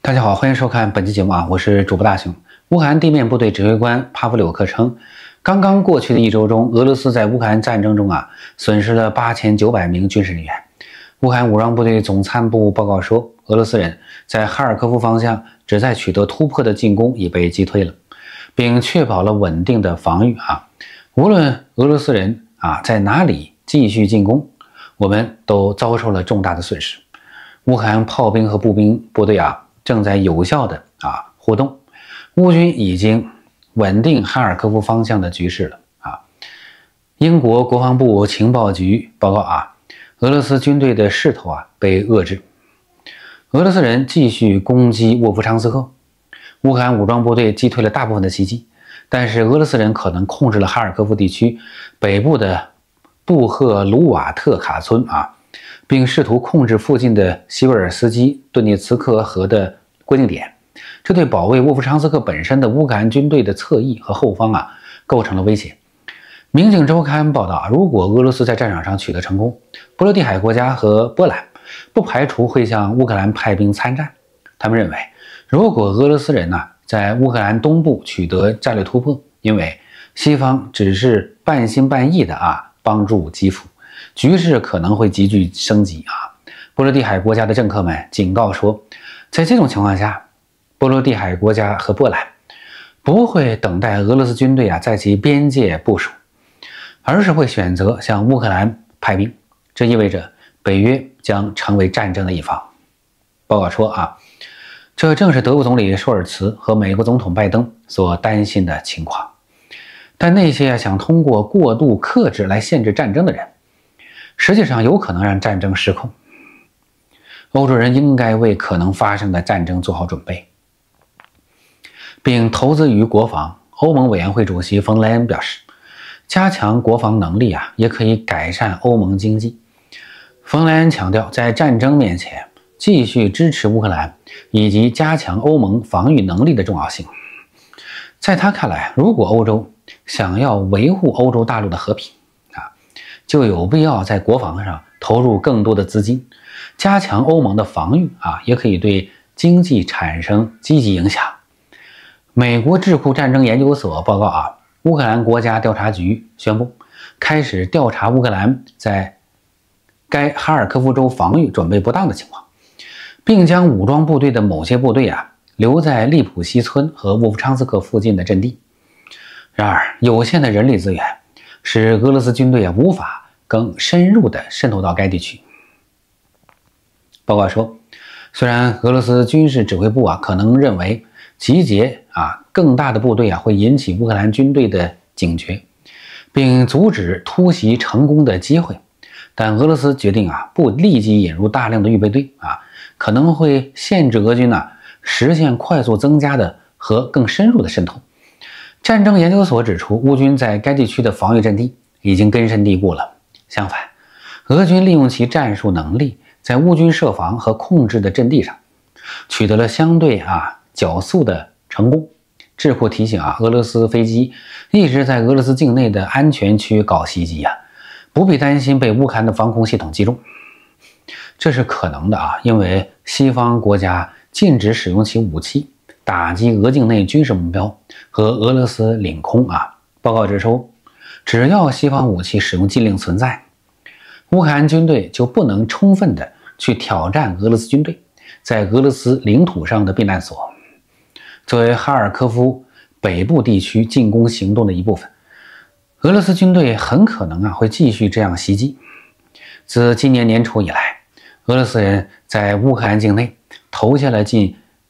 大家好，欢迎收看本期节目我是主播大雄。乌克兰地面部队指挥官帕夫柳克称，刚刚过去的一周中，俄罗斯在乌克兰战争中损失了8900名军事人员。乌克兰武装部队总参谋部报告说，俄罗斯人在哈尔科夫方向旨在取得突破的进攻已被击退了，并确保了稳定的防御无论俄罗斯人在哪里继续进攻，我们都遭受了重大的损失。乌克兰炮兵和步兵部队正在有效的互动，乌军已经稳定哈尔科夫方向的局势了英国国防部情报局报告俄罗斯军队的势头被遏制，俄罗斯人继续攻击沃夫昌斯克，乌克兰武装部队击退了大部分的袭击，但是俄罗斯人可能控制了哈尔科夫地区北部的布赫卢瓦特卡村并试图控制附近的西维尔斯基顿涅茨克河的过境点，这对保卫沃夫昌斯克本身的乌克兰军队的侧翼和后方构成了威胁。民警周刊报道，如果俄罗斯在战场上取得成功，波罗的海国家和波兰不排除会向乌克兰派兵参战。他们认为，如果俄罗斯人在乌克兰东部取得战略突破，因为西方只是半信半疑的帮助基辅，局势可能会急剧升级波罗的海国家的政客们警告说，在这种情况下，波罗的海国家和波兰不会等待俄罗斯军队在其边界部署，而是会选择向乌克兰派兵，这意味着北约将成为战争的一方。报告说这正是德国总理舒尔茨和美国总统拜登所担心的情况。但那些想通过过度克制来限制战争的人，实际上有可能让战争失控。欧洲人应该为可能发生的战争做好准备，并投资于国防。欧盟委员会主席冯莱恩表示，加强国防能力也可以改善欧盟经济。冯莱恩强调，在战争面前继续支持乌克兰以及加强欧盟防御能力的重要性。在他看来，如果欧洲想要维护欧洲大陆的和平就有必要在国防上投入更多的资金，加强欧盟的防御也可以对经济产生积极影响。美国智库战争研究所报告乌克兰国家调查局宣布开始调查乌克兰在该哈尔科夫州防御准备不当的情况，并将武装部队的某些部队留在利普西村和沃夫昌斯克附近的阵地。然而，有限的人力资源使俄罗斯军队无法更深入地渗透到该地区。报告说，虽然俄罗斯军事指挥部可能认为集结更大的部队会引起乌克兰军队的警觉，并阻止突袭成功的机会，但俄罗斯决定不立即引入大量的预备队可能会限制俄军实现快速增加的和更深入的渗透。战争研究所指出，乌军在该地区的防御阵地已经根深蒂固了。相反，俄军利用其战术能力，在乌军设防和控制的阵地上取得了相对较速的成功。智库提醒俄罗斯飞机一直在俄罗斯境内的安全区搞袭击不必担心被乌克兰的防空系统击中。这是可能的因为西方国家禁止使用其武器打击俄境内军事目标和俄罗斯领空报告指出，只要西方武器使用禁令存在，乌克兰军队就不能充分的去挑战俄罗斯军队在俄罗斯领土上的避难所。作为哈尔科夫北部地区进攻行动的一部分，俄罗斯军队很可能会继续这样袭击。自今年年初以来，俄罗斯人在乌克兰境内投下了近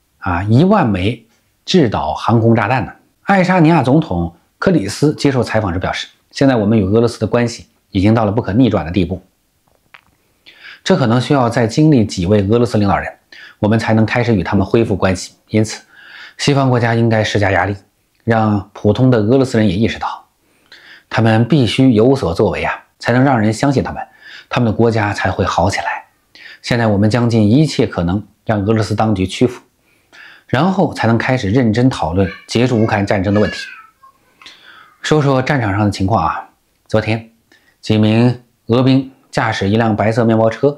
1万枚制导航空炸弹呢。爱沙尼亚总统克里斯接受采访时表示，现在我们与俄罗斯的关系已经到了不可逆转的地步，这可能需要再经历几位俄罗斯领导人，我们才能开始与他们恢复关系。因此，西方国家应该施加压力，让普通的俄罗斯人也意识到，他们必须有所作为才能让人相信他们的国家才会好起来。现在我们将尽一切可能让俄罗斯当局屈服，然后才能开始认真讨论结束乌克兰战争的问题。说说战场上的情况昨天，几名俄兵驾驶一辆白色面包车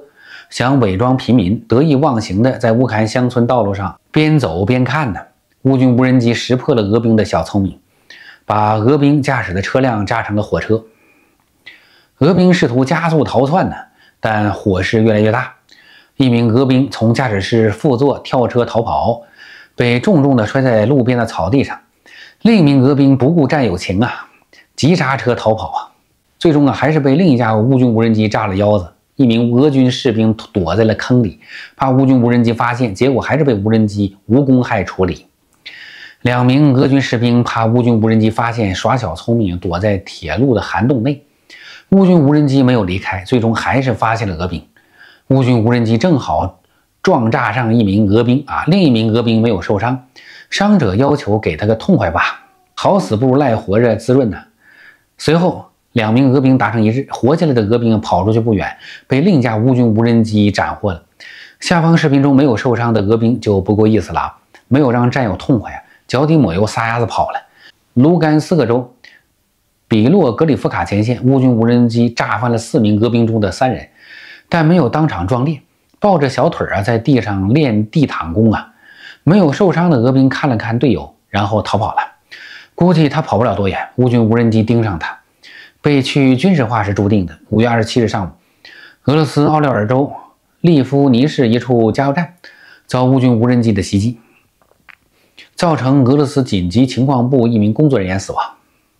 想伪装平民，得意忘形的在乌克兰乡村道路上边走边看呢。乌军无人机识破了俄兵的小聪明，把俄兵驾驶的车辆炸成了火车。俄兵试图加速逃窜呢，但火势越来越大。一名俄兵从驾驶室副座跳车逃跑，被重重地摔在路边的草地上。另一名俄兵不顾战友情啊，急刹车逃跑啊，最终还是被另一架乌军无人机炸了腰子。一名俄军士兵躲在了坑里，怕乌军无人机发现，结果还是被无人机无公害处理。2名俄军士兵怕乌军无人机发现，耍小聪明，躲在铁路的涵洞内。乌军无人机没有离开，最终还是发现了俄兵。乌军无人机正好撞炸上一名俄兵啊，另一名俄兵没有受伤，伤者要求给他个痛快吧，好死不如赖活着滋润呢。随后2名俄兵达成一致，活下来的俄兵跑出去不远，被另一架乌军无人机斩获了。下方视频中没有受伤的俄兵就不够意思了，没有让战友痛快啊，脚底抹油撒丫子跑了。卢甘斯克州比洛格里夫卡前线，乌军无人机炸翻了4名俄兵中的3人，但没有当场壮烈，抱着小腿在地上练地躺功啊。没有受伤的俄兵看了看队友，然后逃跑了。估计他跑不了多远，乌军无人机盯上他，被去军事化是注定的。5月27日上午，俄罗斯奥廖尔州利夫尼市一处加油站遭乌军无人机的袭击，造成俄罗斯紧急情况部1名工作人员死亡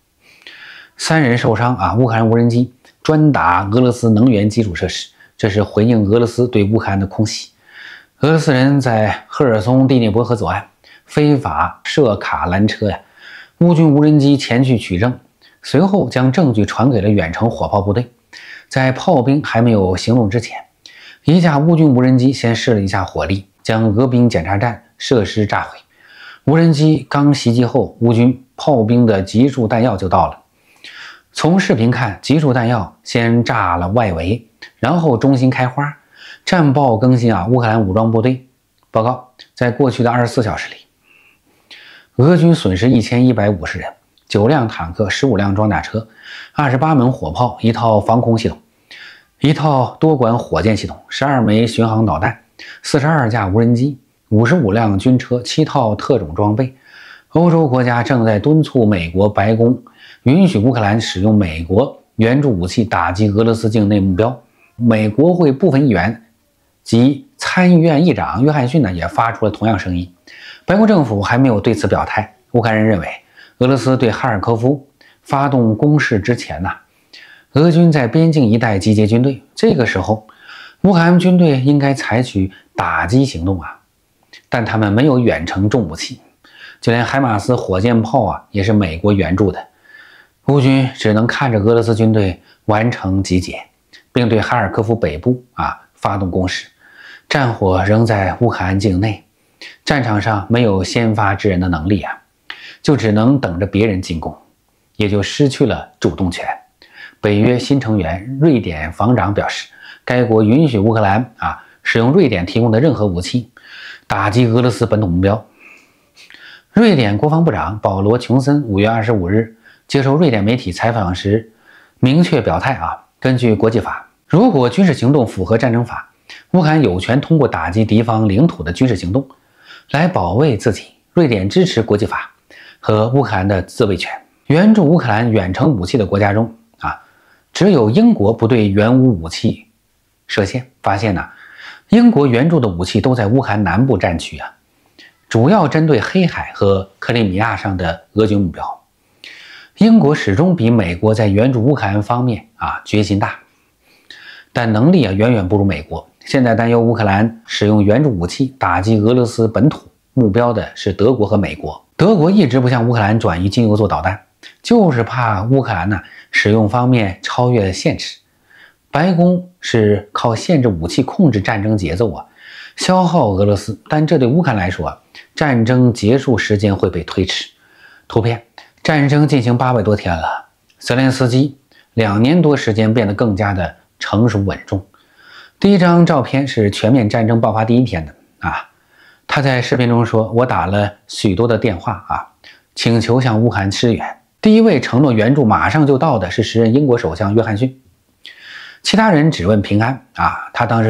，3人受伤啊。乌克兰无人机专打俄罗斯能源基础设施，这是回应俄罗斯对乌克兰的空袭。俄罗斯人在赫尔松第聂伯河左岸非法设卡兰车呀，乌军无人机前去取证，随后将证据传给了远程火炮部队。在炮兵还没有行动之前，一架乌军无人机先试了一下火力，将俄兵检查站设施炸毁。无人机刚袭击后，乌军炮兵的集束弹药就到了。从视频看，集束弹药先炸了外围，然后中心开花。战报更新啊，乌克兰武装部队报告，在过去的24小时里，俄军损失1150人，9辆坦克、15辆装甲车、28门火炮、1套防空系统、1套多管火箭系统、12枚巡航导弹、42架无人机、55辆军车、7套特种装备。欧洲国家正在敦促美国白宫允许乌克兰使用美国援助武器打击俄罗斯境内目标。美国会部分议员及参议院议长约翰逊也发出了同样声音。白宫政府还没有对此表态。乌克兰人认为，俄罗斯对哈尔科夫发动攻势之前俄军在边境一带集结军队，这个时候乌克兰军队应该采取打击行动啊，但他们没有远程重武器，就连海马斯火箭炮也是美国援助的。乌军只能看着俄罗斯军队完成集结，并对哈尔科夫北部发动攻势。战火仍在乌克兰境内，战场上没有先发制人的能力就只能等着别人进攻，也就失去了主动权。北约新成员瑞典防长表示，该国允许乌克兰使用瑞典提供的任何武器打击俄罗斯本土目标。瑞典国防部长保罗·琼森5月25日接受瑞典媒体采访时明确表态根据国际法，如果军事行动符合战争法，乌克兰有权通过打击敌方领土的军事行动来保卫自己。瑞典支持国际法和乌克兰的自卫权。援助乌克兰远程武器的国家中只有英国不对原武武器设限。发现英国援助的武器都在乌克兰南部战区主要针对黑海和克里米亚上的俄军目标。英国始终比美国在援助乌克兰方面决心大，但能力远远不如美国。现在担忧乌克兰使用援助武器打击俄罗斯本土目标的是德国和美国。德国一直不向乌克兰转移金牛座导弹，就是怕乌克兰使用方面超越限制。白宫是靠限制武器控制战争节奏消耗俄罗斯，但这对乌克兰来说战争结束时间会被推迟。图片：战争进行800多天了，泽连斯基2年多时间变得更加的成熟稳重。第一张照片是全面战争爆发第1天的他在视频中说，我打了许多的电话请求向乌克兰支援。第一位承诺援助马上就到的是时任英国首相约翰逊，其他人只问平安他当时说，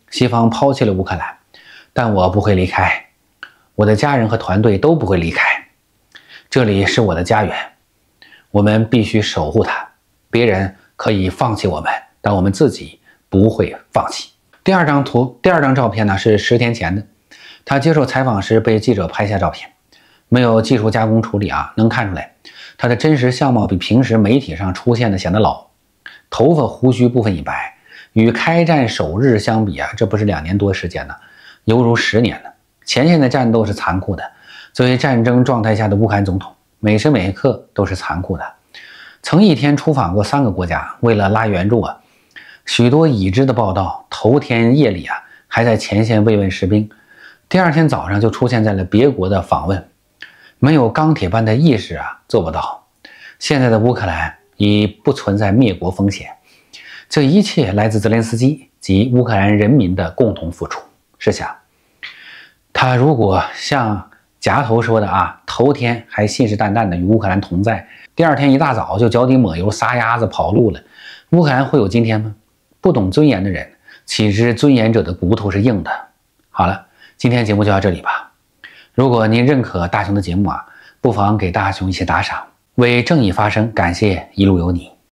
西方抛弃了乌克兰，但我不会离开，我的家人和团队都不会离开。这里是我的家园，我们必须守护它。别人可以放弃我们，但我们自己不会放弃。第二张照片呢是10天前的，他接受采访时被记者拍下照片，没有技术加工处理啊，能看出来他的真实相貌比平时媒体上出现的显得老，头发胡须部分已白，与开战首日相比啊，这不是2年多时间呢，犹如10年了。前线的战斗是残酷的，作为战争状态下的乌克兰总统，每时每刻都是残酷的。曾一天出访过3个国家，为了拉援助啊，许多已知的报道，头天夜里啊还在前线慰问士兵，第2天早上就出现在了别国的访问，没有钢铁般的意识啊，做不到。现在的乌克兰已不存在灭国风险，这一切来自泽连斯基及乌克兰人民的共同付出。试想，他如果像夹头说的啊，头天还信誓旦旦的与乌克兰同在，第2天一大早就脚底抹油撒丫子跑路了，乌克兰会有今天吗？不懂尊严的人，岂知尊严者的骨头是硬的。好了，今天节目就到这里吧。如果您认可大雄的节目啊，不妨给大雄一些打赏，为正义发声，感谢一路有你。